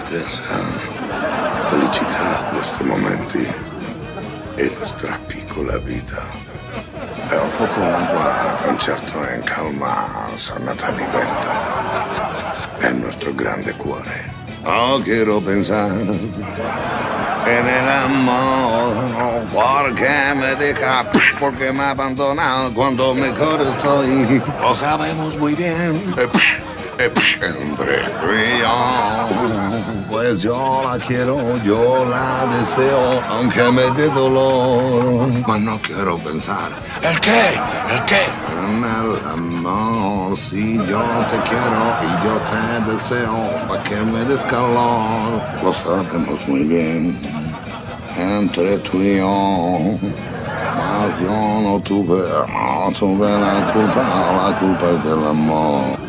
tristezza, felicità, questi momenti e nostra piccola vita. E al fuoco l'acqua, concerto in calma, sonata di vento. È il nostro grande cuore. Oh, quiero pensar en el amor, porque me deja, porque me abandona cuando mejor estoy. Lo sabemos muy bien. Entre tú y yo, pues yo la quiero, yo la deseo, aunque me dé dolor. Mas no quiero pensar. ¿El qué? ¿El qué? En el amor, si yo te quiero y yo te deseo, pa' que me des calor. Lo sabemos muy bien, entre tú y yo. Mas yo no tuve la culpa es del amor.